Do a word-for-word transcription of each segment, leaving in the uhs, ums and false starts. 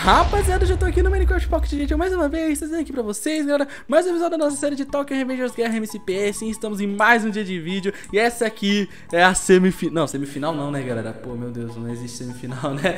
Rapaziada, eu já tô aqui no Minecraft Pocket, gente, mais uma vez, trazendo aqui pra vocês, galera, mais um episódio da nossa série de Tokyo Revengers Guerra M C P. Sim, estamos em mais um dia de vídeo, e essa aqui é a semifinal, não, semifinal não, né, galera, pô, meu Deus, não existe semifinal, né,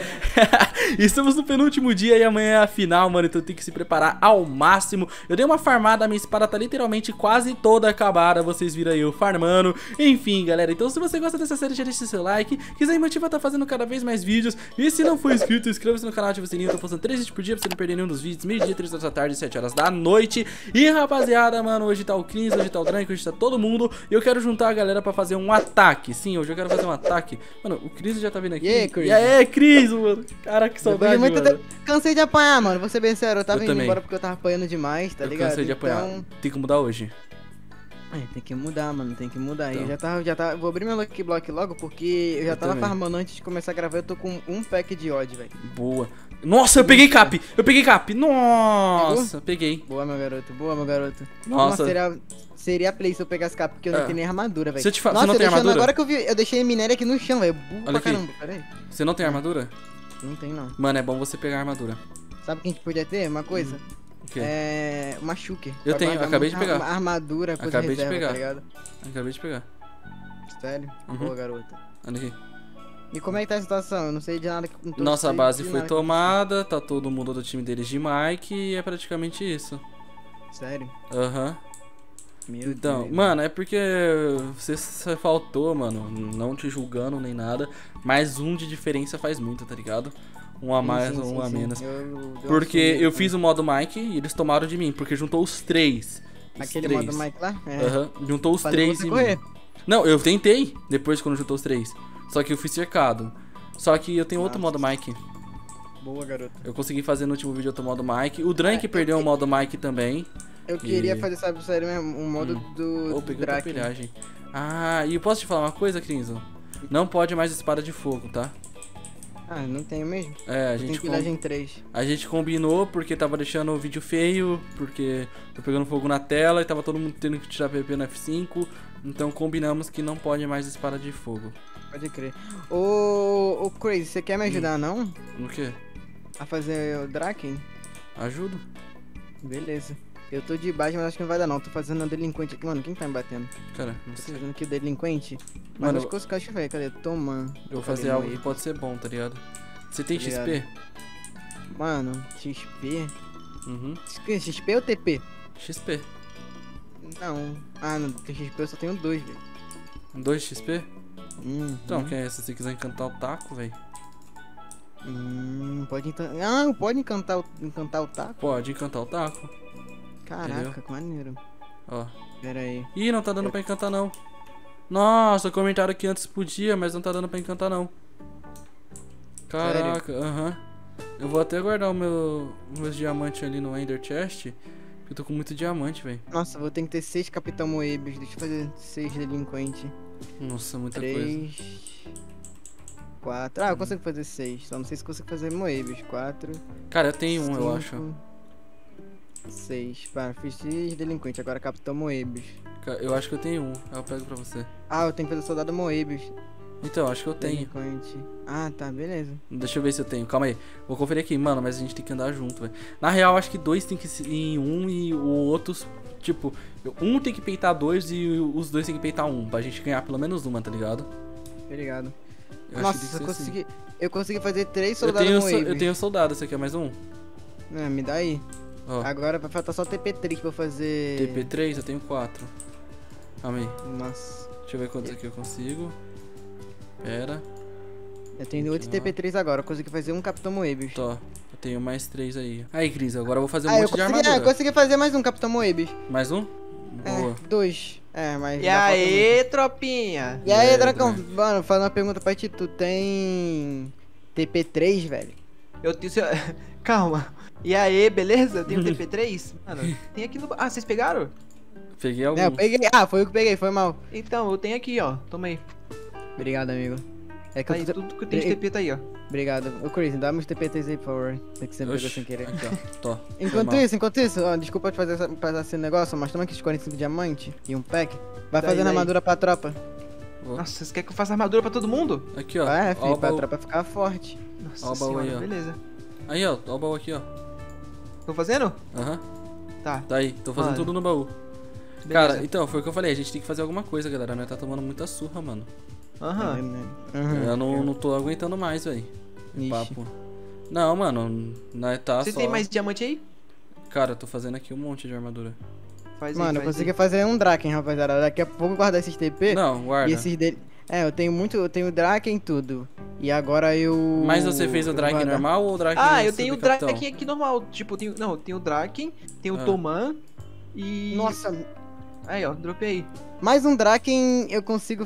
estamos no penúltimo dia e amanhã é a final, mano, então tem que se preparar ao máximo. Eu dei uma farmada, a minha espada tá literalmente quase toda acabada, vocês viram aí eu farmando, enfim, galera, então se você gosta dessa série, já deixa seu like, quiser me motivar a tá fazendo cada vez mais vídeos, e se não for inscrito, inscreva-se no canal, ativa o sininho, eu tô postando três vídeos por dia pra você não perder nenhum dos vídeos, meio-dia, três horas da tarde, sete horas da noite. E rapaziada, mano, hoje tá o Cris, hoje tá o Drank, hoje tá todo mundo. E eu quero juntar a galera pra fazer um ataque. Sim, hoje eu quero fazer um ataque. Mano, o Cris já tá vindo aqui. E aí, Cris? E aí, Cris, mano. Cara, que saudade, mano. Te... Cansei de apanhar, mano, vou ser bem sério. Eu tava eu indo também. embora porque eu tava apanhando demais, tá eu ligado? Cansei de apanhar. Então... Tem que mudar hoje. É, tem que mudar, mano, tem que mudar. Então. Eu já tava, já tava. Vou abrir meu Lucky Block logo porque eu já eu tava também. farmando antes de começar a gravar. Eu tô com um pack de odd, velho. Boa. Nossa, eu peguei cap! Eu peguei cap! Nossa, Pegou? peguei. Boa, meu garoto, boa, meu garoto. Nossa. Seria, seria play se eu pegasse cap, porque eu é. não tenho nem armadura, velho. Você, te fa... Nossa, Você não tem armadura? Agora que eu vi, eu deixei minério aqui no chão, velho. Burro Olha pra aqui. caramba, peraí. Você não tem armadura? Não tem, não. Mano, é bom você pegar a armadura. Sabe o que a gente podia ter? Uma coisa? Hum. O quê? É. Uma shulker. Eu tenho, eu acabei de pegar. Uma armadura, coisa Acabei reserva, de pegar. tá ligado? Acabei de pegar. Sério? Uhum. Boa, garota. Olha aqui. E como é que tá a situação? Eu não sei de nada. Não tô Nossa sei base de foi nada. tomada, tá todo mundo do time deles de Mike e é praticamente isso. Sério? Aham. Uhum. Meu Então, Deus. mano, é porque você, você faltou, mano, não te julgando nem nada, mas um de diferença faz muito, tá ligado? Um a Sim, mais sim, ou sim, um a sim. menos. Eu- eu- eu Porque assumi, eu né? fiz o modo Mike e eles tomaram de mim, porque juntou os três. Os Aquele três. modo Mike lá? É. Aham, juntou os Fazia três você em correr. mim. Não, eu tentei depois quando juntou os três. Só que eu fui cercado. Só que eu tenho outro Nossa. modo Mike. Boa, garoto. Eu consegui fazer no último vídeo outro modo Mike. O Drank É, perdeu eu- o modo Mike também. Eu E- queria fazer, sabe, sério mesmo, um modo Hum. do, Ou do peguei outra Drake. pilhagem. Ah, e eu posso te falar uma coisa, Crinzo? Não pode mais espada de fogo, tá? Ah, não tenho mesmo? É, a Eu gente, tenho com- pilhagem três. a gente combinou porque tava deixando o vídeo feio, porque tô pegando fogo na tela e tava todo mundo tendo que tirar P P no F cinco. Então combinamos que não pode mais espada de fogo. Pode crer. Ô, ô Crazy, você quer me ajudar, não? No quê? A fazer o Draken? Ajudo? Beleza. Eu tô de base, mas acho que não vai dar não. Tô fazendo a delinquente aqui. Mano, quem tá me batendo? Cara, não Tô sei. fazendo aqui o delinquente. Mas Mano, acho que os caras, velho. Cadê? Toma. Eu vou fazer algo que pode ser bom, tá ligado? Você tem Tá X P? Mano, X P? Uhum. X P ou T P? X P. Não. Ah, não. Tem X P eu só tenho dois, velho. dois X P? Hum, Então, quem é? Se você quiser encantar o taco, velho. Hum, pode encantar. Ah, pode encantar o, encantar o taco? Pode encantar o taco. Caraca, Entendeu? que maneiro. Ó. Pera aí. Ih, não tá dando pra encantar não. Nossa, comentaram que antes podia, mas não tá dando pra encantar não. Caraca, aham. Eu vou até guardar o meu, meus diamantes ali no Ender Chest. Porque eu tô com muito diamante, velho. Nossa, vou ter que ter seis Capitão Moebius. Deixa eu fazer seis delinquente. Nossa, muita coisa. Três. Quatro. Ah, eu consigo fazer seis. Só não sei se consigo fazer Moebius. Quatro. Cara, eu tenho um, eu acho. cinco, Seis. Pá, fiz seis delinquente. Agora Capitão Moebius. Ca- Eu acho que eu tenho um. Eu pego pra você. Ah, eu tenho que fazer soldado Moebius. Então, acho que eu tenho. Delinquente. Ah, tá, beleza. Deixa eu ver se eu tenho. Calma aí. Vou conferir aqui, mano, mas a gente tem que andar junto, velho. Na real, acho que dois tem que ir em um e o outro, tipo, um tem que peitar dois e os dois tem que peitar um. Pra gente ganhar pelo menos uma, tá ligado? Obrigado. Eu acho que Nossa, tem que eu ser assim. consegui. Eu consegui fazer três Eu soldados tenho, so- Moebius. eu tenho soldado, você quer mais um? Ah, me dá aí. Ó, Agora vai faltar só T P três pra eu fazer. T P três, eu tenho quatro. Calma aí. Nossa. Deixa eu ver quantos aqui eu consigo. Pera. Eu tenho oito T P três agora, eu consegui fazer um Capitão Moebius. Tô. Eu tenho mais três aí. Aí, Cris, agora eu vou fazer um Ah, eu monte de consegui, armadura. ah, eu consegui fazer mais um Capitão Moebius. Mais um? Boa. É, dois. É, mas. E ainda falta aí, tropinha? muito. E aí, E aí, Dracão? Drake? Mano, vou fazer uma pergunta pra ti. Tu tem. T P três, velho? Eu tenho. seu- Calma. E aí, beleza? Eu tenho T P três? Mano, tem aqui no. Ah, vocês pegaram? Peguei alguns. É, eu peguei. Ah, foi eu que peguei, foi mal. Então, eu tenho aqui, ó. Toma aí. Obrigado, amigo. É que Tá eu aí, tô... tudo que eu tenho de Ei. T P tá aí, ó. Obrigado. Ô, Chris, dá meus T P três aí, por favor. Tem que você pegou Oxi, sem querer. Aqui, ó. Tô. Foi Enquanto mal. isso, enquanto isso, ó, desculpa te fazer, essa- fazer esse negócio, mas toma aqui os quarenta e cinco diamantes e um pack. Vai Daí, fazendo daí. armadura pra tropa. Vou. Nossa, vocês querem que eu faça armadura pra todo mundo? Aqui, ó. Vai, Ó filho, o pra baú. tropa ficar forte. Nossa Ó o baú senhora, aí, ó. beleza. Aí, ó, ó o baú aqui, ó. Tô fazendo? Aham. Tá. Tá aí, tô fazendo Mano. tudo no baú. Beleza. Cara, então, foi o que eu falei, a gente tem que fazer alguma coisa, galera. Nós tá tomando muita surra, mano. Aham. Uhum. Eu não, não tô aguentando mais, velho. Ixi. Papo. Não, mano, nós tá Vocês só... têm mais diamante aí? Cara, eu tô fazendo aqui um monte de armadura. Faz Mano, aí, eu faz consegui aí. fazer um Draken, rapaziada. Daqui a pouco eu guardar esses T P. Não, guarda. E esses dele. É, eu tenho muito. Eu tenho Draken tudo. E agora eu. Mas você fez o eu Draken vou guardar- normal ou o Draken Ah, eu tenho o subcapitão? Draken aqui normal. Tipo, eu tenho. Não, eu tenho o Draken, tenho Ah. o Toman e. Nossa, Aí, ó, dropei aí. mais um Draken eu consigo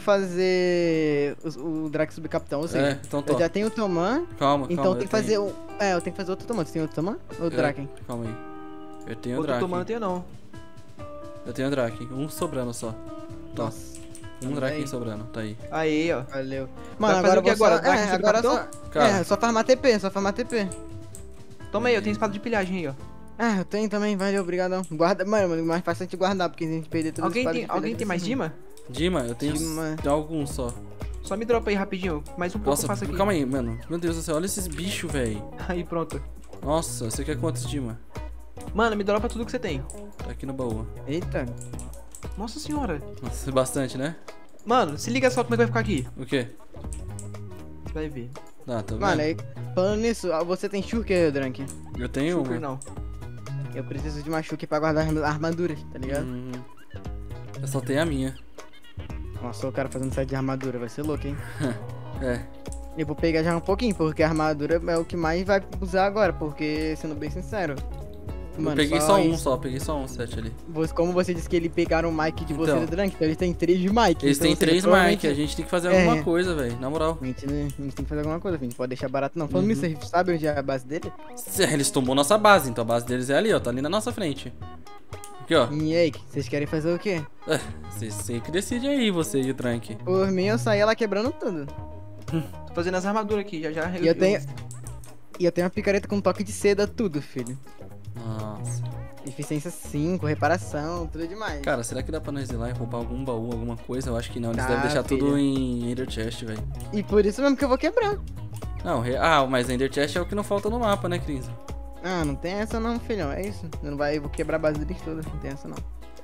fazer o, o Draken subcapitão. Ou seja, É, então eu tô. já tenho o Toman. Calma, Então calma. tem eu que fazer tenho- o. É, eu tenho que fazer outro Toman. Você tem outro Toman? Ou É, Draken? Calma aí. Eu tenho o Outro Draken. Toman não tenho não. Eu tenho o Draken. Um sobrando só. Tá. Nossa. Um Tá Draken aí. sobrando, tá aí. Aí, ó. Valeu. Vai Mano, fazer agora o que eu vou agora? só. Draken É, agora só. subcapitão? Cara, É, só farmar T P, só farmar T P. Toma aí, eu tenho espada de pilhagem aí, ó. Ah, eu tenho também, valeu, obrigadão. Guarda, mano, mais fácil a gente guardar, porque a gente perder tudo Alguém tem, alguém tem mais Dima? Dima, eu tenho Dima. s- alguns só. Só me dropa aí rapidinho. Mais um pouco Nossa, eu faço aqui. calma aí, mano. Meu Deus do céu, olha esses bichos, velho. Aí, pronto. Nossa, você quer quantos Dima? Mano, me dropa tudo que você tem. Tá aqui no baú. Eita. Nossa senhora. Nossa, bastante, né? Mano, se liga só como é que vai ficar aqui. O quê? Você vai ver. Ah, tá Mano, vendo? aí, falando nisso, ah, você tem shuriken, Drank? Eu tenho Super uma. não. Eu preciso de uma shuriken pra guardar as armaduras, tá ligado? Hum, eu só tenho a minha. Nossa, o cara fazendo set de armadura, vai ser louco, hein? É. Eu vou pegar já um pouquinho, porque a armadura é o que mais vai usar agora, porque, sendo bem sincero... eu peguei só, um isso. só, peguei só um set ali. Você- Como você disse que eles pegaram o mic de você Então. do Drank, então eles têm três de mic. Eles então, têm ou seja, três provavelmente- mic, a gente tem que fazer É. alguma coisa, velho. Na moral. A gente, né, a gente tem que fazer alguma coisa, a gente pode deixar barato não. Falando Uhum. nisso, a gente sabe onde é a base dele? Cê- Eles tomou nossa base, então a base deles é ali, ó. Tá ali na nossa frente. Aqui, ó. E aí, vocês querem fazer o quê? É, Vocês sempre decidem aí, você e o Trank. Por mim, eu saí ela quebrando tudo. Tô fazendo as armaduras aqui, já já. E eu tenho... E eu tenho uma picareta com toque de seda, tudo, filho. Nossa. Eficiência cinco, reparação, tudo demais. Cara, será que dá pra nós ir lá e roubar algum baú, alguma coisa? Eu acho que não. Eles Dá, devem deixar tudo filho. em Ender Chest, velho. E por isso mesmo que eu vou quebrar. Não, re... ah, mas Ender Chest é o que não falta no mapa, né, Cris? Ah, não tem essa não, filhão. É isso. Eu não vai, eu vou quebrar a base deles todas. Não tem essa não.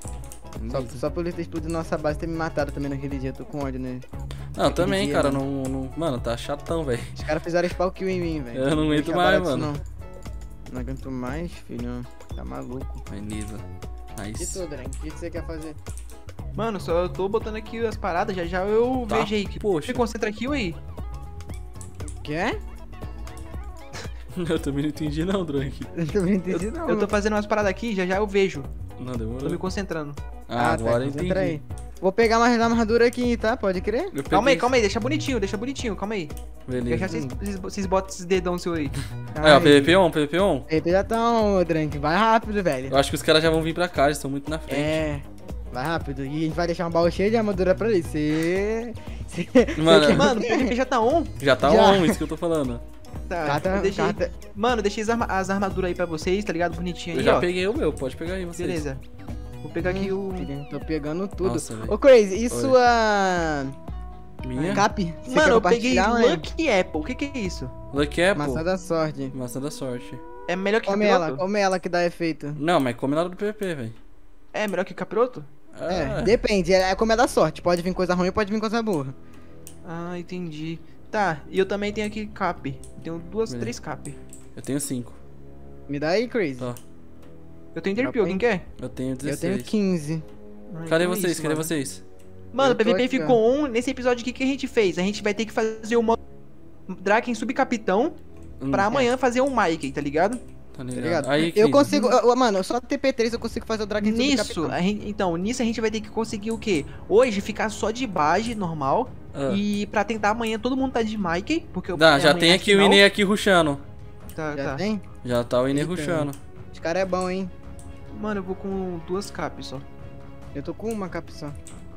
Só, só por ele ter explodido nossa base e ter me matado também naquele dia. Eu tô com ódio, né? Não, Aquele também, dia, cara, né? não, não... Mano, tá chatão, velho. Os caras fizeram spawn kill em mim, velho. Eu não aguento Deixa mais, barato isso, mano. Não. Não aguento mais, filhão. Tá maluco. Beleza. E Nice. tu, Drank? O que que você quer fazer? Mano, só eu tô botando aqui as paradas, já já eu Tá, vejo aí. Que... poxa. Me concentra aqui, aí. Quer? Eu também não entendi não, Drunk. Eu também entendi, não. Eu tô fazendo umas paradas aqui, já já eu vejo. Não, Tô me demorou. concentrando. Ah, agora eu concentra entendi. aí. Vou pegar mais armadura aqui, tá? Pode crer? Eu Calma aí, peguei- calma aí, deixa bonitinho, deixa bonitinho, calma aí. Já Beleza. já vocês, vocês, vocês botam esses dedão seu aí. Aí, ó, P V P on, P V P on. Eita, já tá um, Drank. Vai rápido, velho. Eu acho que os caras já vão vir pra cá, eles estão muito na frente. É. Vai rápido. E a gente vai deixar um baú cheio de armadura pra ele. Cê... Cê... Mano, cê- Mano, o P V P já tá on? Já tá Já. on, isso que eu tô falando. Tá, Carta, eu deixei... carta... Mano, eu deixei as, arma- as armaduras aí pra vocês, tá ligado? Bonitinho Eu aí, já ó. peguei o meu, pode pegar aí vocês. Beleza. Vou pegar aqui o... Filho, tô pegando tudo. Nossa, velho. Ô, Crazy, e Oi. sua... Minha? Cap? Você Mano, quer eu peguei compartilhar, né? Lucky Apple. O que que é isso? Lucky Apple. Maçã da sorte. Maçã da sorte. É melhor que Come capiroto? ela, come ela que dá efeito. Não, mas come nada do P V P, velho. É melhor que capiroto? É, Ah, depende, é, é como é da sorte. Pode vir coisa ruim, pode vir coisa boa. Ah, entendi. Tá, e eu também tenho aqui cap. Tenho duas, Beleza. três cap. eu tenho cinco. Me dá aí, Crazy. Tá. Eu tenho Dropa interpio, aí. alguém quer? Eu tenho Eu dezesseis. tenho quinze. Ah, Cadê então é vocês? isso, Cadê mano. vocês? Mano, Eu o tô P V P aqui, ó. ficou on. Nesse episódio, o que, que a gente fez? A gente vai ter que fazer o modo Draken subcapitão Hum, pra amanhã fazer um Mike, tá ligado? Tá Tá ligado? ligado? Aí, eu Cris, consigo, eu- mano, só T P três eu consigo fazer o Dragon Nisso, a gente, então, nisso a gente vai ter que conseguir o quê? Hoje ficar só de base normal. Ah. E pra tentar amanhã todo mundo tá de Mike. Porque eu Dá, é já amanhã tem a aqui o final. Inê aqui rushando. Tá, Já tá. tem? Já tá o Inê Eita. rushando. Os cara é bom, hein? Mano, eu vou com duas caps só. Eu tô com uma cap só.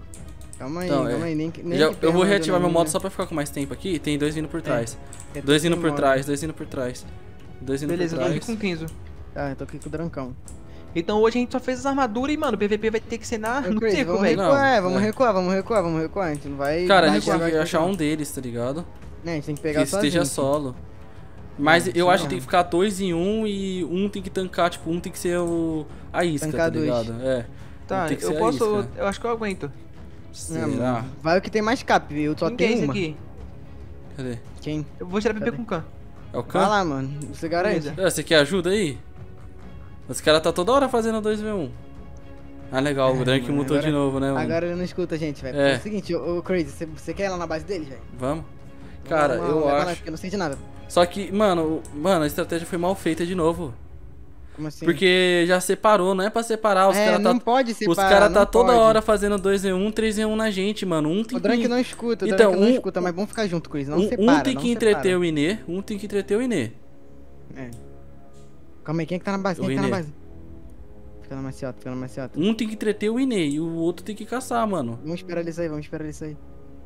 Calma aí, Então, calma é. aí. Nem, que- nem Já- que eu vou pergunta reativar não, meu modo né? só pra ficar com mais tempo aqui. Tem dois vindo por trás. Eu tô Dois vindo com por modo. trás, dois vindo por trás. Dois vindo Beleza, eu por tô aqui trás. com quinze. Tá, eu tô aqui com o Drancão. Então hoje a gente só fez as armaduras e, mano, o P V P vai ter que ser na, Ô, no Crazy, seco, vamos velho. Não, recuar, é, vamos é. recuar, vamos recuar, vamos recuar. A gente não vai... Cara, a vai gente tem recuar que aqui, achar não. um deles, tá ligado? Né, a gente tem que Que pegar esteja sozinho. solo. Mas É, eu isso acho que tem mesmo. que ficar dois em um e um tem que tancar, tipo, um tem que ser o... a isca, Tancar tá dois. ligado? É. Tá, tem que eu ser a posso. isca. Eu acho que eu aguento. Será? Não, mano. Vai o que tem mais cap, viu? Eu só Quem que é tenho esse uma. aqui? Cadê? Quem? Eu vou tirar P P Cadê? com Khan. É o Vai Khan? lá, mano. Você garante? Beleza. É, você quer ajuda aí? Os caras tá toda hora fazendo dois v um. Ah, legal, o É, Drank mano, mutou agora- de novo, né, mano? Agora ele não escuta a gente, velho. É. É o seguinte, ô, ô, Crazy, você, você quer ir lá na base deles, velho? Vamos? Cara, Não, eu não leva acho... nada, porque eu não sei de nada. Só que, mano, o- mano, a estratégia foi mal feita de novo. Como assim? Porque já separou, não é pra separar. Os é, caras não tá, pode separar, os cara tá não toda pode. hora fazendo dois v um, três v um na gente, mano. Um tem O Drank que... não escuta, o Então, Drank não um- escuta, mas vamos ficar junto com isso, não um, separa, um tem não que separa. entreter o Inê, um tem que entreter o Inê. É. Calma aí, quem é que tá na base? O Quem é que tá na Inê. base? Fica na maciota, fica na maciota. Um tem que entreter o Inê e o outro tem que caçar, mano. Vamos esperar ele sair, vamos esperar ele sair.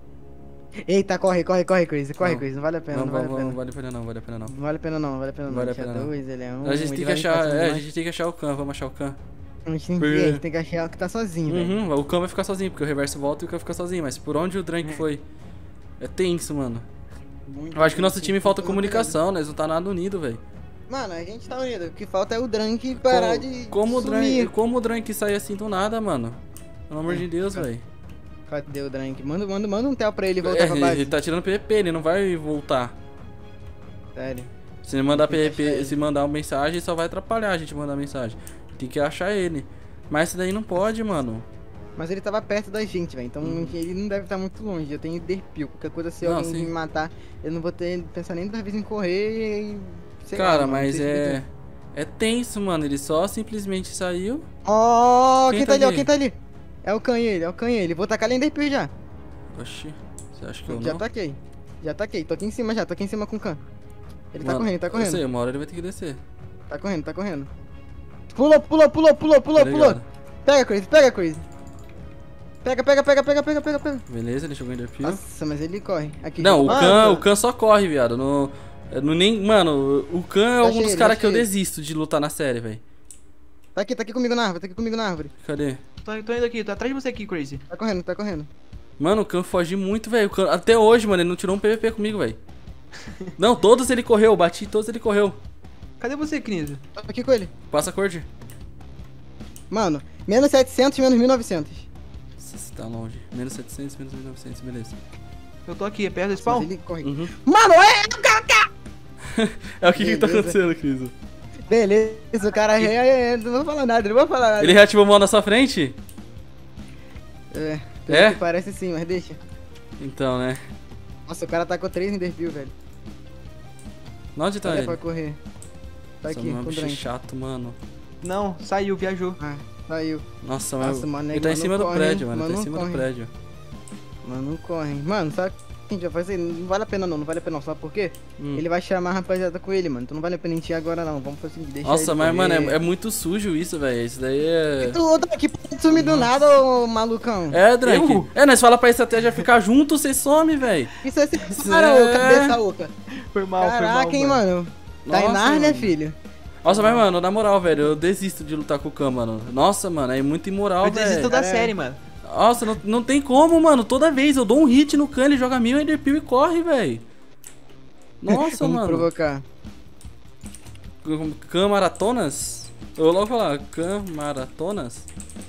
Eita, corre, corre, corre, Crazy, corre, Não. Crazy, não vale a pena, Não, não vale a não, pena. não vale a pena não, vale a pena não. Não vale a pena não, não vale a pena não. Vale a Ele é pena não. dois, ele é um. A gente ele tem que vai achar, passando é, a mais. gente tem que achar o Khan, vamos achar o Khan. A gente tem que, Por- a gente tem que achar o que tá sozinho, velho. Uhum, o Khan vai ficar sozinho, porque o reverso volta e o Khan fica sozinho, mas por onde o Drank É. foi? É tenso, mano. Muito Eu acho que nosso difícil, time falta muito comunicação, né? Eles não tá nada unido, velho. Mano, a gente tá unido. O que falta é o Drank parar Co- de como o Drank, sumir. como o Drank sair assim do nada, mano? Pelo amor É, de Deus, cara. velho. Cadê o Drank? Manda, manda, manda um tel pra ele voltar É, pra ele, base. ele tá tirando P V P, ele não vai voltar. Sério. Se ele mandar Tem que achar P V P, ele. se mandar uma mensagem, só vai atrapalhar a gente mandar mensagem. Tem que achar ele. Mas isso daí não pode, mano. Mas ele tava perto da gente, velho. Então Uhum. ele não deve estar muito longe. Eu tenho Enderpeel. Qualquer coisa, se Não, alguém sim. me matar, eu não vou ter pensar nem duas vezes em correr e. sei lá, Cara, mano, não mas sei se é. É tenso, mano. Ele só simplesmente saiu. Ó, Quem quem, tá tá ali, ó, ali? quem tá ali? É o Khan ele, é o Khan ele. Vou tacar ele Enderpeel já. Oxi. Você acha que eu Já não? taquei. Já taquei. Tô aqui em cima já, tô aqui em cima com o Khan. Ele tá Mano, correndo, tá Eu correndo. sei, uma hora ele vai ter que descer. Tá correndo, tá correndo. Pulou, pulou, pulou, pulou, pulou, Tá pulou. ligado? Pega, Crazy, pega, Crazy. Pega, pega, pega, pega, pega, pega, pega. Beleza, ele jogou Enderpeel. Nossa, mas ele corre. Aqui. Não, o Ah, Khan, tá. o Khan só corre, viado. No, no nem, mano, o Khan é Achei um dos ele, caras que eu achei ele. desisto de lutar na série, velho. Tá aqui, tá aqui comigo na árvore, tá aqui comigo na árvore. Cadê? Tô, tô indo aqui, tô atrás de você aqui, Crazy. Tá correndo, tá correndo. Mano, o Khan foge muito, velho. O Khan- Até hoje, mano, ele não tirou um P V P comigo, velho. Não, todos ele correu, bati, todos ele correu. Cadê você, Kniso? Tô aqui com ele. Passa a cor. Mano, menos setecentos, menos mil e novecentos. Nossa, você tá longe. Menos setecentos, menos mil e novecentos, beleza. Eu tô aqui, é perto do Mas spawn. ele corre. Uhum. Mano, é! É o que que tá Beleza. acontecendo, Cris? Beleza, o cara é, é, não vou falar nada, não vou falar nada. Ele reativou o mal na sua frente? É, pelo É? que parece sim, mas deixa. Então, né? Nossa, o cara tá com três Enderpeel, velho. Onde tá Olha ele? pra correr. Tá Nossa, aqui, mano, com o bicho Drank. chato, mano. Não, saiu, viajou. Ah, saiu. Nossa, Nossa, mano. mano, Ele tá em mano, cima do corre, prédio, hein? mano. Ele tá em Mano, cima do corre. prédio. Mano, não corre. Mano, sabe o que a gente vai fazer? Não vale a pena não, não vale a pena não. Sabe por quê? Hum. Ele vai chamar a rapaziada com ele, mano. Então não vale a pena a gente ir agora não. Vamos fazer o seguinte, deixa Nossa, ele mas, mano, correr. é, é muito sujo isso, velho. Isso daí é. Tu outro aqui pode sumir do nada, ô malucão. É, Drake. Eu? É, nós fala pra estratégia ficar junto, você some, velho. Isso é se Isso para, ô é- cabeça oca. Foi mal, foi mal. Caraca, hein, mano. Tá em Nossa, Nárnia, mano. filho. Nossa, mas, mano, na moral, velho, eu desisto de lutar com o Khan, mano. Nossa, mano, é muito imoral, Eu desisto velho. da Cara, é- série, mano. Nossa, não, não tem como, mano. Toda vez eu dou um hit no Khan, ele joga mil Enderpeel e corre, velho. Nossa, Vamos mano. provocar. Khan maratonas? Eu vou logo falar, Khan maratonas?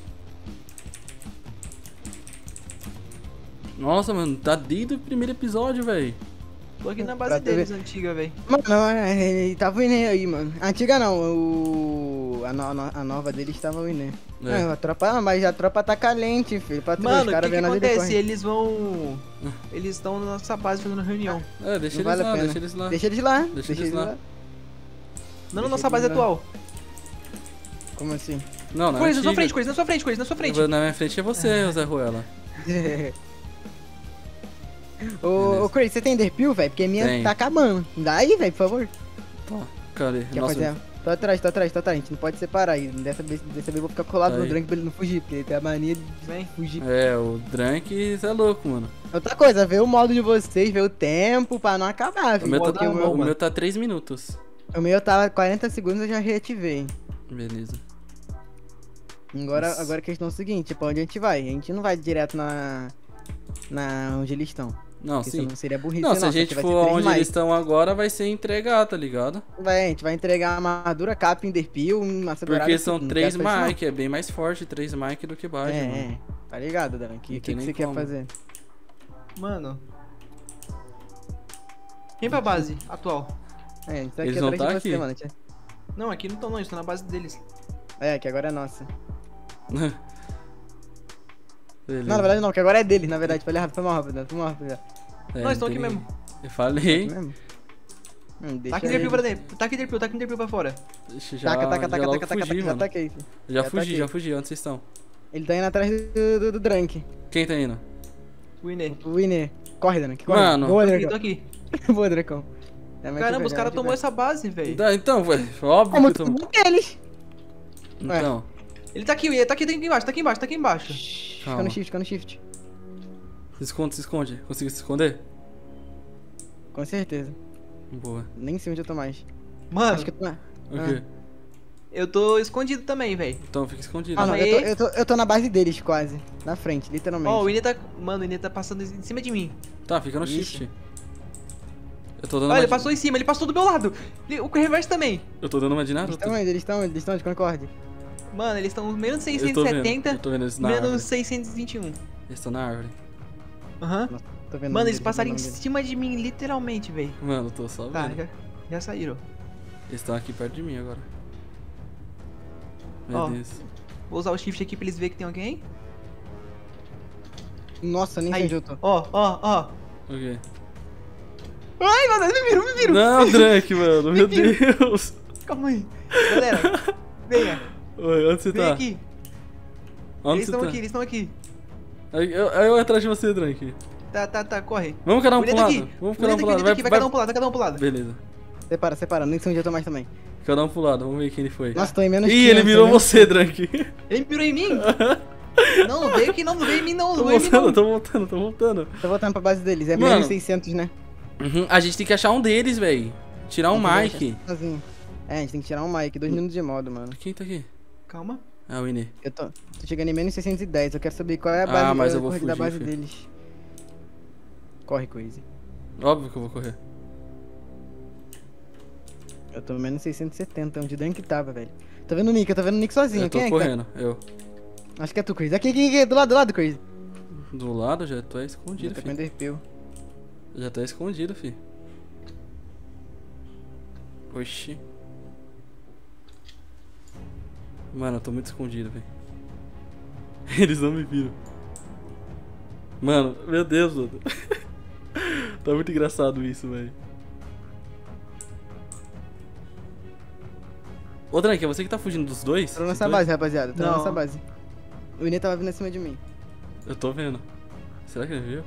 Nossa, mano, tá desde o primeiro episódio, velho. Tô aqui na Pra base tu deles, antiga, velho. Mano, é, ele tava o Inem aí, mano. A antiga não, o... A, no- a nova dele estava o Inem. É. É. a tropa, mas a tropa tá calente, filho. Pra tu ver, os Mano, o que, caras que vendo ali, ele acontece? corre. Eles vão... Eles estão na nossa base fazendo reunião. É, deixa Não eles vale a lá, pena. deixa eles lá. Deixa eles lá. Deixa eles lá. Não na Deixa nossa base eles lá. atual. Como assim? Não, não. Coisa na sua antiga. frente, coisa na sua frente, coisa na sua frente. Na minha frente é você, Zé Ruela. Ô, ô, Chris, você tem Enderpeel, velho? Porque a minha Tem. tá acabando. Dá aí, velho, por favor. Tá, cadê? Quer Nossa, fazer? Tô atrás, tô atrás, tô atrás. A gente não pode separar aí. Dessa vez, dessa vez eu vou ficar colado Aí. no Drank pra ele não fugir, porque ele tem a mania de Vem. fugir. É, o Drank, isso é louco, mano. Outra coisa, ver o modo de vocês, ver o tempo pra não acabar, O filho. meu, modo tá, Porque o, não, meu, o mano. meu tá três minutos. o meu tava quarenta segundos, eu já reativei. Beleza. Agora, Nossa. agora a questão é o seguinte, pra onde a gente vai? A gente não vai direto na... Na... onde eles estão. Não, Porque sim. Não seria burrice, Não, se a só gente que vai for ter três onde Mike. eles estão agora, vai ser entregar, tá ligado? Vai, a gente vai entregar uma armadura, cap, enderpeel, uma acelerada. Porque são tudo, não três quero fazer isso, Mike, é bem mais forte três Mike do que não. Bad, É, mano. é. Tá ligado, Dan? O que, Não que, tem que nem você quer como. fazer? Mano. Vem pra base atual. É, a gente tá Eles aqui vão atrás tá de você, aqui. mano. Tia. Não, aqui não estão não, eles estão na base deles. É, que agora é nossa. Beleza. Não, na verdade não, que agora é dele, na verdade. Falei rápido, foi mal rápido, foi mal rápido. É, Nós estamos tem aqui ninguém. mesmo. Eu falei. Mesmo? Hum, deixa Tá aqui ele. Enderpeel pra dentro. Tá aqui Enderpeel, tá aqui Enderpeel pra fora. Deixa já, Taca, taca, já taca, logo taca, taca, fugir, taca, já mano. taquei. filho. Já Já fugi, taquei. já fugi. Onde vocês estão? Ele tá indo atrás do, do, do Drunk. Quem tá indo? Winner. O Winner. Corre, Drunk, corre. Mano. Boa, Tô aqui, tô Dracão. aqui. Boa, Dracão. É, mas Caramba, tu os vê, caras já, tomou já. essa base, velho. Tá, então, velho. Óbvio Como que eu tu tô. deles? Então, Ele tá aqui, ele tá aqui, tá aqui embaixo, tá aqui embaixo, tá aqui embaixo. Fica calma. no shift, fica no shift. Se esconde, se esconde. Conseguiu se esconder? Com certeza. Boa. Nem sei onde eu tô mais. Mano, Acho que eu tô na... O quê? eu tô escondido também, velho. Então fica escondido. Ah, não, Calma eu tô, aí. eu, tô, eu tô na base deles, quase. Na frente, literalmente. Ó, o Winner tá. Mano, o Winner tá passando em cima de mim. Tá, fica no Ixi. shift. Eu tô dando Olha, uma ele de... passou em cima, ele passou do meu lado. Ele- O reverso também. Eu tô dando uma de Eles Naruto. estão onde? Eles estão onde? Eles estão onde? Concorde. Mano, eles estão menos Eu tô vendo. seiscentos e setenta, Eu tô vendo eles na menos árvore. seiscentos e vinte e um. Eles estão na árvore. Aham. Tô vendo o Mano, nome eles deles, passaram tô em vendo o nome deles. cima de mim, literalmente, velho. Mano, eu tô só vendo. Tá, já, já saíram. Eles estão aqui perto de mim agora. Meu Ó. Deus. Vou usar o shift aqui pra eles verem que tem alguém. Nossa, nem sei Aí. onde eu tô. Ó, ó, ó. O quê? Ai, mano, eles me viram, me viram. Não, Drake, mano. Meu Deus. Calma aí. Galera, venha. Oi, onde você Vem tá? aqui. Onde Eles você estão tá? aqui, eles estão aqui. Aí eu, aí eu atrás de você, Drake. Tá, tá, tá, corre. Vamos cada um O pro Winner tá lado. aqui. Vamos O cada um Winner pro tá lado. aqui, Vai, aqui, vai vai... cada um pro lado, vai cada um pro lado. Beleza. Separa, separa. Nem sei onde eu tô mais também. Cada um pro lado. Vamos ver quem ele foi. Nossa, tô em menos Ih, ele quinhentos, mirou né? você, Drake. Ele me virou em mim? Não, não veio aqui não, não veio em mim não, Tô não veio em mim voltando, não. tô voltando, tô voltando. Tô voltando pra base deles. É Mano. menos seiscentos, né? Uhum, a gente tem que achar um deles, velho. Tirar um Tem que Mike. achar sozinho. É, a gente tem que tirar um Mike. Dois minutos de modo, mano. Quem tá aqui? Calma. Ah, o Winner. Eu tô, tô chegando em menos seiscentos e dez. Eu quero saber qual é a Ah, base, mas a eu vou corrida da fugir, base filho. deles. Corre, Crazy. Óbvio que eu vou correr. Eu tô menos seiscentos e setenta, onde o Dank tava, velho. Tô vendo o Nick, eu tô vendo o Nick sozinho. Eu tô Quem é que tá? correndo, eu. Acho que é tu, Crazy. Aqui, aqui, aqui, do lado, do lado, Crazy. Do lado já tô Já escondido, tá com filho. Enderpeel. Já tá escondido, filho. Oxi. Mano, eu tô muito escondido, velho. Eles não me viram. Mano, meu Deus, mano. Tá muito engraçado isso, velho. Ô, Drake, é você que tá fugindo dos dois? Tô na Dos nossa dois? base, rapaziada. Tô na Não. nossa base. O Inê tava vindo acima de mim. Eu tô vendo. Será que ele viu?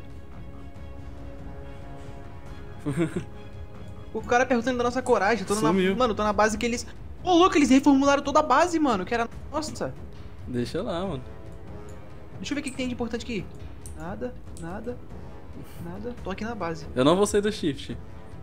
O cara perguntando da nossa coragem, tô na, Sumiu. mano, tô na base que eles... Ô, louco, eles reformularam toda a base, mano, que era... Nossa. Deixa lá, mano. Deixa eu ver o que, que tem de importante aqui. Nada, nada, nada. Tô aqui na base. Eu não vou sair do shift.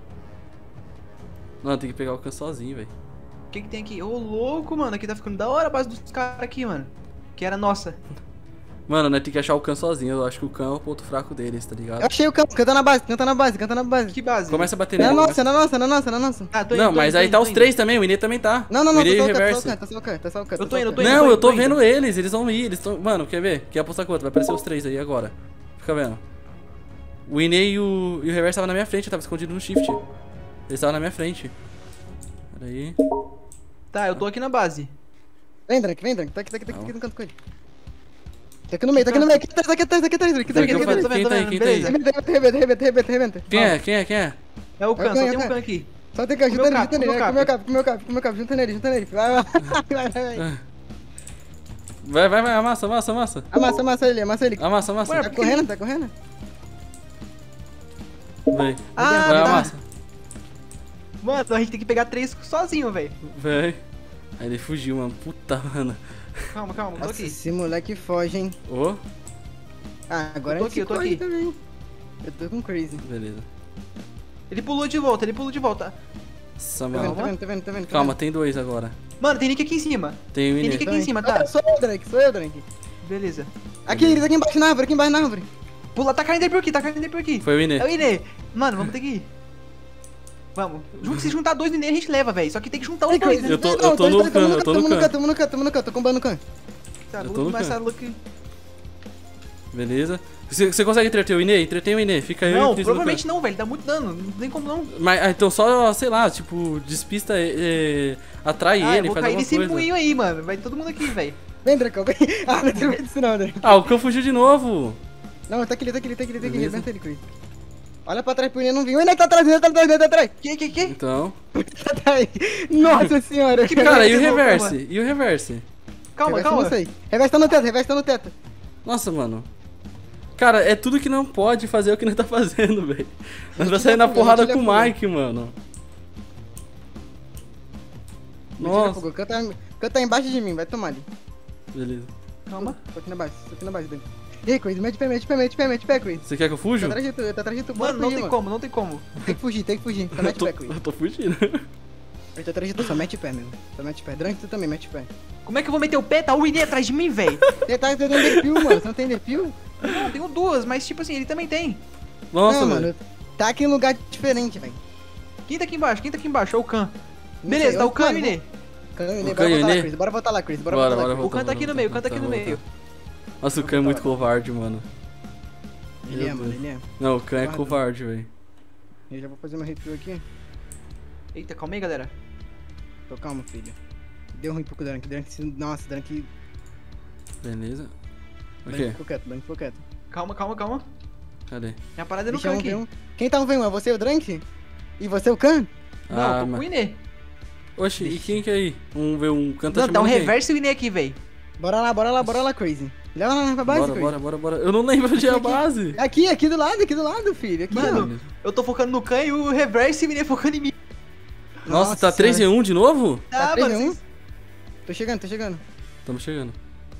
Não, tem que pegar o can sozinho, velho. O que que tem aqui? Ô, louco, mano, aqui tá ficando da hora a base dos caras aqui, mano. Que era nossa. Mano, nós tem que achar o can sozinho. Eu acho que o can é o ponto fraco deles, tá Eu ligado? achei o campo, canta na base, canta na base, canta na base. Que base? Começa a bater Na nele. nossa, na nossa, na nossa, na nossa. Ah, tô indo, Não, tô mas indo, aí tô tá indo, os tô três também, o Inê também tá. Não, não, o não, Inê tô e só o o canto, reverse. tá só o canto, tá só o canto. Eu tô indo, eu tô indo. indo. Não, eu tô indo. vendo eles, eles vão ir, eles estão. Mano, quer ver? Quer apostar quanto? Vai aparecer os três aí agora. Fica vendo. O Inê e o, e o reverse estavam na minha frente, eu tava escondido no shift. Eles estavam na minha frente. Pera aí. Tá, eu tô aqui na base. Vem, Drake, vem, Drake. Tá aqui, tá aqui, tá aqui, Calma. aqui no canto com ele. Tá aqui no meio, tá aqui no meio, aqui atrás, aqui atrás, aqui atrás, aqui atrás, Quem aqui tá atrás. tô vendo, tô aí? vendo, Quem tá aí? beleza. Rebenta, rebenta, rebenta, rebenta, rebenta. Quem é? Quem é? Quem é? É o Khan, só Khan, tem é um o Khan Khan. aqui. Só tem que Com junta meu nele, cap, junta nele, com com meu meu cap, com meu cap, com meu cap, junta nele, junta nele. Vai, vai, vai, vai. Vai, vai, vai, amassa, amassa, amassa. Amassa, amassa ele, amassa ele. Amassa, amassa. Ué, Tá correndo, tá correndo? Vai. Ah, Vai, tá. amassa. Mano, a gente tem que pegar três sozinho, velho. Vai. Aí ele fugiu, mano. Puta, mano. Calma, calma, tô Nossa, aqui. esse moleque foge, hein. Ô, Ah, agora Eu tô a gente aqui, eu tô corre aqui. também. Eu tô com Crazy. beleza. Ele pulou de volta, ele pulou de volta. Nossa, Tá vendo, mano. tá vendo, tá vendo, tá vendo? tá Calma, vendo? tem dois agora. Mano, tem Nick aqui em cima. Tem o Tem Inê. Nick aqui em cima, Ah, tá? sou eu, Drake, sou eu, Drake. Beleza. Aqui, eles aqui embaixo na árvore, aqui embaixo na árvore. Pula, tá caindo aí por aqui, tá caindo aí por aqui. Foi o Inê. É o Inê. Mano, vamos ter que ir. Vamos. Junto, se juntar dois Inê, a gente leva, velho. Só que tem que juntar os dois, né? Eu tô, eu tô no can, eu tô no can. Tamo no can, tamo no can, tô combando no can. Tá, eu tô no mas can. essa Luke... Beleza. Você, você consegue entreter o Inê? Entretém o Inê. Fica aí. Não, provavelmente não, velho. Dá muito dano. Não tem como não. Mas, ah, então só, sei lá, tipo, despista, é, atrai Ah, eu ele, vou faz cair alguma nesse coisa. moinho aí, mano. Vai todo mundo aqui, velho. Vem, Dracão, vem. Ah, não tem medo disso não, Dracão. Ah, o cão fugiu de novo. Não, tá aqui, tá aqui, tá aqui, tá aqui. Beleza. Rebenta ele, Chris. Olha pra trás pro Inê, não viu. O Inê tá atrás, o Inê tá atrás, o Inê tá atrás. Que, que, que? Então. Tá atrás. Nossa senhora. Que Cara, e o que louco, reverse? E o reverse? Calma, Reverse, calma. não sei. Reverse tá no teto, reverse tá no teto. Nossa, mano. Cara, é tudo que não pode fazer o que nós tá fazendo, velho. Nós vai sair na porrada com o Mike, mano. Nossa. O can tá embaixo de mim, vai tomar ali. Beleza. Calma. Tô aqui na base, tô aqui na base dele. E aí, Chris, mete pé, mete pé, mete pé, mete pé, Chris. Você quer que eu Tá fuja? atrás de tu, tá atrás de tu. bora Mano, não fugir, tem mano. como, não tem como. Tem que fugir, tem que fugir. Só Eu mete tô, pé, Chris. eu tô fugindo. Eu tô atrás de tu, só mete pé mesmo. Só mete pé. Drunk, tu também, mete pé. Como é que eu vou meter o pé? Tá o Inê atrás de mim, velho. Você tá tendo defil, mano. Você não tem defil? Não, eu tenho duas, mas tipo assim, ele também tem. Nossa, não, mano. mano. Tá aqui em lugar diferente, velho. Quem tá aqui embaixo? Quem tá aqui embaixo? É o Khan. Não Beleza, sei, tá eu- o Khan e o mano, Inê. Can, Inê, O bora Can e o voltar lá, Inê? Chris. Bora voltar lá, Chris. Bora, Bora, voltar lá, bora, Chris. O Khan tá aqui no meio, o Khan tá aqui no meio. Nossa, o Khan é muito covarde, mano. Ele é, Meu mano, Deus. ele é. Não, o Khan é Guarda. covarde, velho. Eu já vou fazer meu refill aqui. Eita, calma aí, galera. Tô calmo, filho. Deu ruim pro Drunk. Drunk, se- nossa, Drunk. Beleza. O Drunk quê? ficou quieto, Drunk ficou quieto. Calma, calma, calma. Cadê? Minha parada é no Deixa Khan um aqui. v um. Quem tá um v um? É você, o Drunk? E você, o Khan? Não, Ah, tô com mas... o Inê. Oxi, e quem que é aí? Um vê um canta Não, tá um chamando quem? reverso e o Inê aqui, velho. Bora lá, bora lá, bora lá, Crazy. Leva lá pra base, Bora, Crazy. bora, bora, bora. Eu não lembro onde é a base. Aqui, aqui do lado, aqui do lado, filho. Aqui, Mano, ó. eu tô focando no Khan e o reverso e o Inê focando em mim. Nossa, tá Nossa três em um de novo? Tá Ah, três mano, em um? vocês- Tô chegando, tô chegando. Tamo chegando.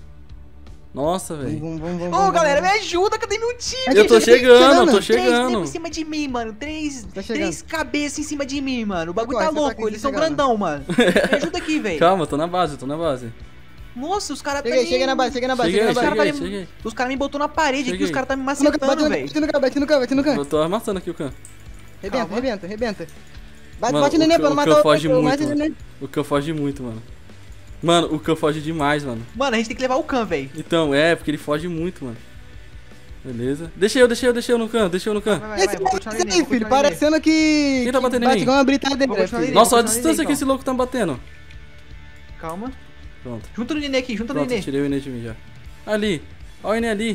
Nossa, Vamos, velho. vamos, vamos, Ô, vamos. galera, me vamos. ajuda, cadê meu time? Eu tô chegando, eu tô Três chegando. nego em cima de mim, mano. Três, Tá chegando. três cabeças em cima de mim, mano. O bagulho Corre, tá você tá louco, aqui eles são chegando. grandão, mano. Me ajuda aqui, velho. Calma, eu tô na base, eu tô na base. Nossa, os caras tá Cheguei, me... cheguei na base, cheguei na base, Cheguei, cheguei na base. cheguei, cara tá cheguei. Os caras me botou na parede aqui, Cheguei. os caras tá me Bate no can, macetando, bate velho. no can, bate no can, bate no can. Eu tô amassando aqui o Khan. Rebenta, Calma. rebenta, rebenta. Bate, Mano, bate o no neném Khan- pra não o matar Khan o foge outro, muito, bate no mano. neném. O Khan foge muito, mano. Mano, o Khan foge demais, mano. Mano, a gente tem que levar o Khan, velho. Então, é, porque ele foge muito, mano. Beleza. Deixa eu, deixa eu, deixa eu no Khan, deixa eu no Khan. Vai, vai, Esse vai, vou continuar esse nele, aí, vou filho, continuar nele. parecendo que... Quem tá que batendo em bate mim? igual uma britadeira, Vou continuar filho. nele. Nossa, olha a continuar distância nele, que então. esse louco tá batendo. Calma. Pronto. Junta no Nenê aqui, junta no Pronto, Nenê. tirei o Inê de mim já. Ali. Olha o Inê ali.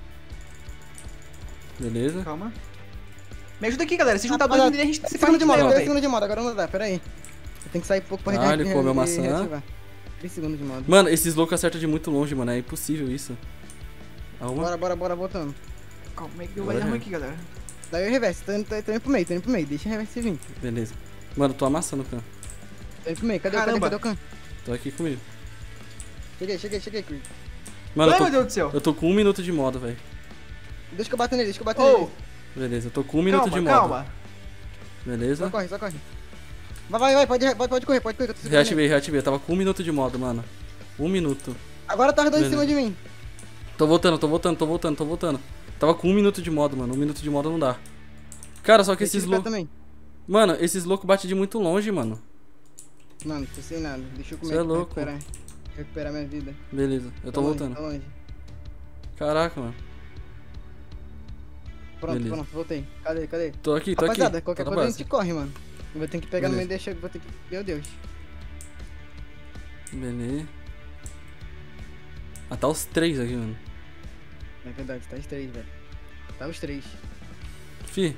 Beleza. Calma. Me ajuda aqui, galera. Se juntar dois Rapaziada, no Nenê, a gente se três segundos de moda, leva, três velho. segundos de moda, agora não dá, pera aí. Eu tenho que sair um pouco pra Ah, ele re- comeu re- maçã. reativar. três segundos de moda. Mano, esses loucos acertam de muito longe, mano. É impossível isso. Arruma. Bora, bora, bora, voltando. Calma, como é que deu? Agora Vai dar é. ruim aqui, galera. Daí eu reverso, tô indo, tô, tô indo pro meio, tô indo pro meio, deixa o reverso vir. Beleza. Mano, tô amassando o Khan. Tô indo pro meio, cadê, cadê, Caramba. cadê o can? Tô aqui comigo. Cheguei, cheguei, cheguei, Chris. Mano, Ai, eu meu tô, Deus do céu. eu tô com um minuto de moda, velho. Deixa que eu bato nele, deixa que eu bato Ô, nele. Beleza, eu tô com um minuto calma, de moda. calma. Beleza. Só corre, só corre. Vai, vai, vai, pode, pode, pode correr, pode correr. que eu tô segurando Reativei, reativei. Eu tava com um minuto de moda, mano. Um minuto. ele. Agora tá os dois em Beleza. cima de mim. Tô voltando, tô voltando, tô voltando, tô voltando. Tava com um minuto de moda, mano. Um minuto de moda não dá. Cara, só que Deixa esses ele pé loucos. também. Mano, esses loucos batem de muito longe, mano. Mano, tô sem nada. Deixa eu comer Cê é aqui pra louco. recuperar. Recuperar minha vida. Beleza, eu tô Tá longe, voltando. Tá longe. Caraca, mano. Pronto, Beleza. pronto, voltei. Cadê, cadê? Tô aqui, tô Rapaziada, aqui. qualquer Tô na coisa a base. gente corre, mano. Eu vou ter que pegar no meio e Beleza. deixar. Vou ter que. Meu Deus. Beleza. Ah, tá os três aqui, mano. É verdade, tá os três, velho. Tá os três. Fi,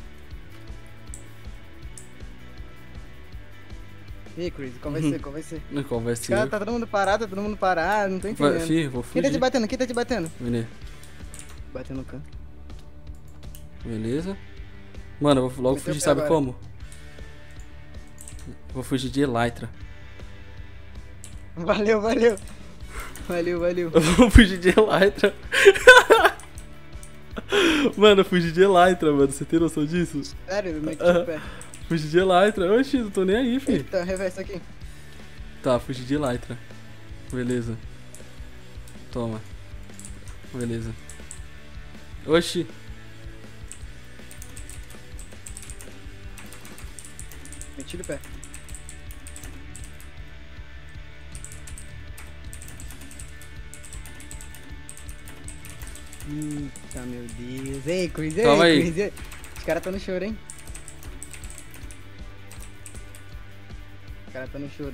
E aí, Chris, qual vai Uhum. ser? Qual vai ser? não qual vai ser? Cara, tá todo mundo parado, tá todo mundo parado, não tô Vai, entendendo. fi, vou Quem tá te fugir. batendo? Quem tá te batendo? Beleza. Batendo no canto. Beleza. Mano, eu vou logo Meteu fugir, o pé sabe agora. como? Vou fugir de Elytra. Valeu, valeu. Valeu, valeu. Eu vou fugir de Elytra. Mano, eu fugi de Elytra, mano. Você tem noção disso? Sério, eu meti o pé. Fugi de Elytra. Oxi, não tô nem aí, fi. Eita, reverso aqui. Tá, fugi de Elytra. Beleza. Toma. Beleza. Oxi. Meti o pé. Eita, meu Deus. Ei, Cruz, ei, Calma aí. Cruz, ei. Os caras tão no choro, hein? Os caras tão no choro.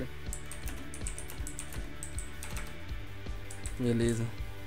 Beleza.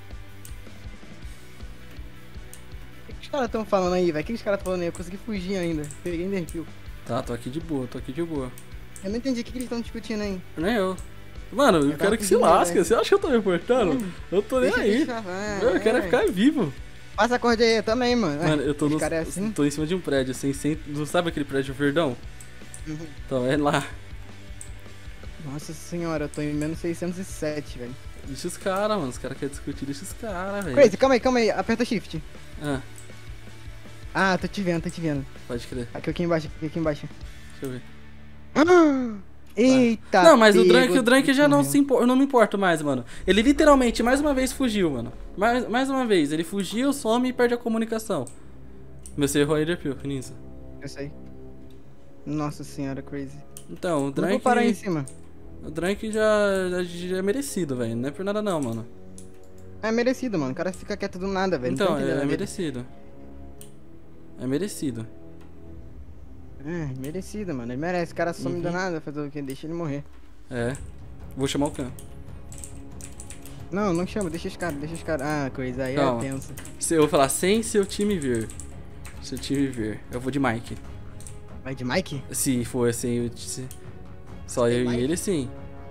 O que os caras tão falando aí, velho? O que os caras tão falando aí? Eu consegui fugir ainda. Peguei Enderkill. Tá, tô aqui de boa, tô aqui de boa. Eu não entendi o que, que eles estão discutindo aí. Nem eu. Mano, eu, Eu quero tava que se pedindo, lasque. velho. Você acha que eu tô me importando? Hum, Eu tô nem Deixa aí. eles falar, Eu quero é é. ficar vivo. Passa a corda aí, eu também, mano. Mano, eu tô, Os no, cara é assim? tô em cima de um prédio, assim, sem, não sabe aquele prédio verdão? Uhum. Então, é lá. Nossa senhora, eu tô em menos seiscentos e sete, velho. Deixa os caras, mano. Os caras querem discutir, deixa os caras, velho. Crazy, calma aí, calma aí. Aperta shift. Ah, Ah, tô te vendo, tô te vendo. pode crer. Aqui, aqui embaixo, aqui, aqui embaixo. Deixa eu ver. Ah, eita! Não, mas o pego, Drunk, o Drunk já não morreu. se impor, eu não me importo mais, mano. Ele literalmente, mais uma vez, fugiu, mano. Mais, mais uma vez, ele fugiu, some e perde a comunicação. Meu, você errou aí de pio, nisso. Eu sei. Nossa senhora, Crazy. Então, o Não Drunk... vou parar em cima. O Drunk já, já, já é merecido, velho. Não é por nada não, mano. É merecido, mano. O cara fica quieto do nada, velho. Então, Não tô é, entendendo é a vida. merecido. É merecido. É, merecido, mano. Ele merece. O cara some Uhum. do nada, fazer o quê? Deixa ele morrer. É. Vou chamar o Khan. Não, não chama, deixa os caras, deixa os caras. Ah, coisa aí Calma. é tenso. Se eu vou falar sem seu time vir. Seu time vir. Eu vou de Mike. Vai de Mike? Se for assim, eu, se, só eu Mike? e ele, sim.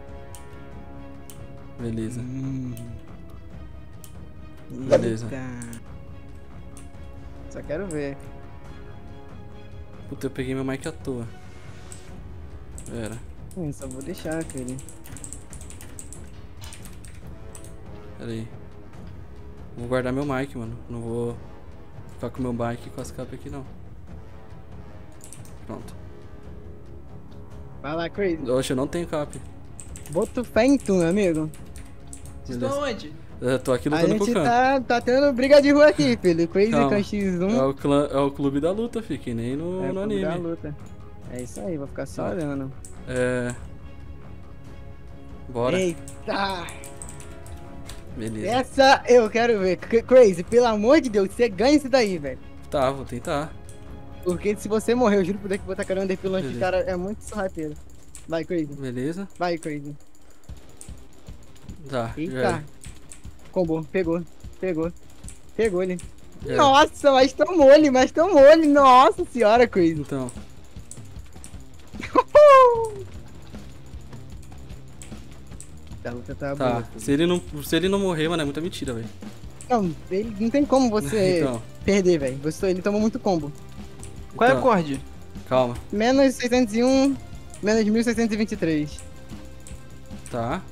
Beleza. Hum. Beleza. Eita. Só quero ver. Puta, eu peguei meu mic à toa. Pera. Hum, só vou deixar, cara. Pera aí. Vou guardar meu mic, mano. Não vou ficar com meu mic com as capas aqui, não. Pronto. Vai lá, Crazy. Oxe, eu não tenho cap. Boto fé em tu, meu amigo. Vocês Beleza. estão onde? Eu tô aqui A lutando com o gente Khan. tá, tá tendo briga de rua aqui, filho. Crazy Calma. com X um. É o, clã, é o clube da luta, fi, que nem no, É no o clube da anime. luta. É isso aí, vou ficar só Tá. olhando. É. Bora. Eita! Beleza. Essa eu quero ver. C- Crazy, pelo amor de Deus, você ganha isso daí, velho. Tá, vou tentar. Porque se você morrer, eu juro por Deus que vou tacar o Underpill antes, Beleza. cara, é muito surrateiro. Vai, Crazy. Beleza. Vai, Crazy. Tá. já Eita. era. Combo, pegou, pegou. Pegou ele. Já era. Nossa, mas tomou ele, mas tomou ele. Nossa senhora, Crazy. Então. A luta tá, Tá. boa. Se ele, não, se ele não morrer, mano, é muita mentira, velho. Não, ele não tem como você Então, perder, velho. Você- Ele tomou muito combo. Qual é Então. o acorde? calma. Menos seiscentos e um, menos mil seiscentos e vinte e três. Tá.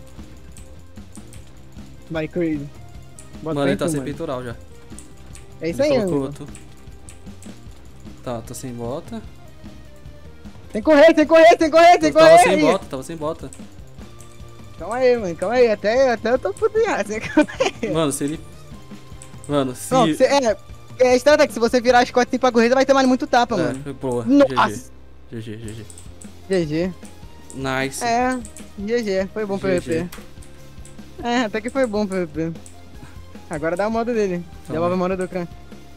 Vai, Crazy. Bota Mano, fé ele em tá tu, sem mano. peitoral já. É isso Ele aí, colocou amigo. outro. Tá, tô sem bota. Tem que correr, tem que correr, tem que correr, tem Eu que tava correr. sem aí. bota, tava sem bota. Calma aí, mano, calma aí. Até, até eu tô putinhado. Você... Mano, se ele. Mano, se. Não, você, é, é estratégia. Se você virar as costas assim pra corrida, vai tomar muito tapa, mano. É, boa. Nossa. G G, G G. G G. Nice. É, G G. Foi bom pro G G. P V P. É, até que foi bom pro P V P. Agora dá a moda dele. Tá Devolve a bom. moda do Khan.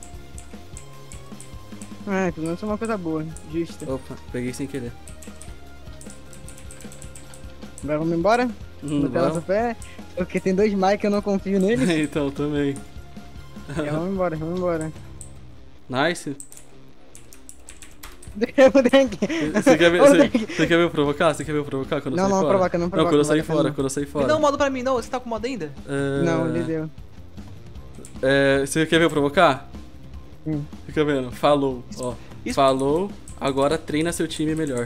Ah, pelo menos foi uma coisa boa. Justa. Opa, peguei sem querer. Agora vamos embora? Hum, No tela do vamos. pé. Porque tem dois Mike, eu não confio neles. Então, também. É, vamos embora, vamos embora. Nice. Eu tenho aqui. Você quer, ver, Eu você, tenho aqui. você quer ver eu provocar? Você quer ver eu provocar quando eu Não, sair não, fora? provoca, não provoca, Não, quando eu sair provoca, fora, não. quando eu sair Me fora. dá um modo pra mim, não? Você tá com modo ainda? É, Não, ele deu. é, você quer ver eu provocar? Hum. Fica vendo. Falou. Ó. Isso- Falou. Agora treina seu time melhor.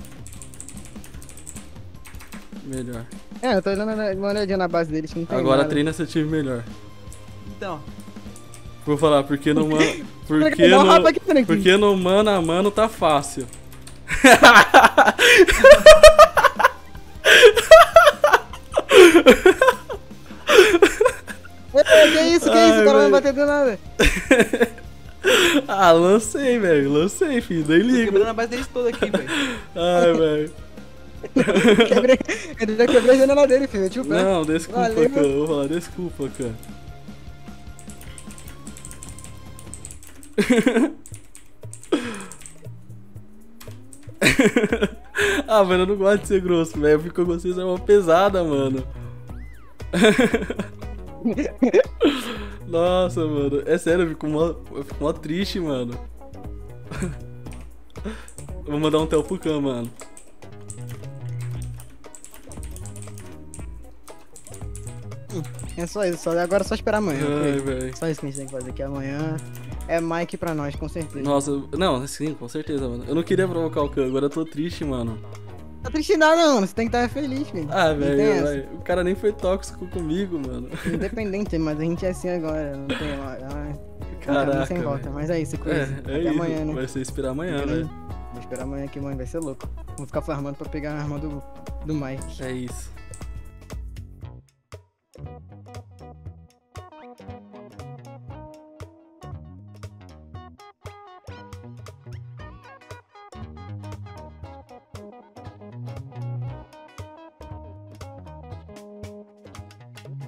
Melhor. É, eu tô dando uma olhadinha na base deles, que não tem Agora nada. treina seu time melhor. Então. Vou falar, porque no mano. Peraí, Porque dá um no, rapa aqui, peraí. porque no mano a mano tá fácil. É, que isso, que isso, o cara Ai, não vai velho. bater do nada. Ah, lancei, velho. Lancei, filho. Nem Tô ligo. quebrando a base deles toda aqui, velho. Ai, velho. Quebrei, eu já quebrei a janela dele, filho. Tipo, Não, desculpa, Valeu. cara. Eu vou falar, desculpa, cara. Ah, mano, eu não gosto de ser grosso, velho. Eu fico com vocês, é uma pesada, mano. Nossa, mano. É sério, eu fico mó, eu fico mó triste, mano. Eu vou mandar um tel pro Khan, mano. É só isso, só, agora é só esperar amanhã. Ai, ok? velho. Só isso que a gente tem que fazer aqui amanhã. É Mike pra nós, com certeza. Nossa, não, sim, com certeza, mano. Eu não queria provocar o Khan, agora eu tô triste, mano. Tá triste nada, mano. Você tem que estar feliz, filho. Ah, Não tem velho, essa. velho, o cara nem foi tóxico comigo, mano. Independente, mas a gente é assim agora. Não tem mais. Ah, Caraca, sem volta. velho. Mas é isso, coisa. É, é Até isso. amanhã, né? Vai ser esperar amanhã, Porque nem- velho. Vou esperar amanhã que, mano, vai ser louco. Vou ficar farmando pra pegar a arma do, do Mike. É isso.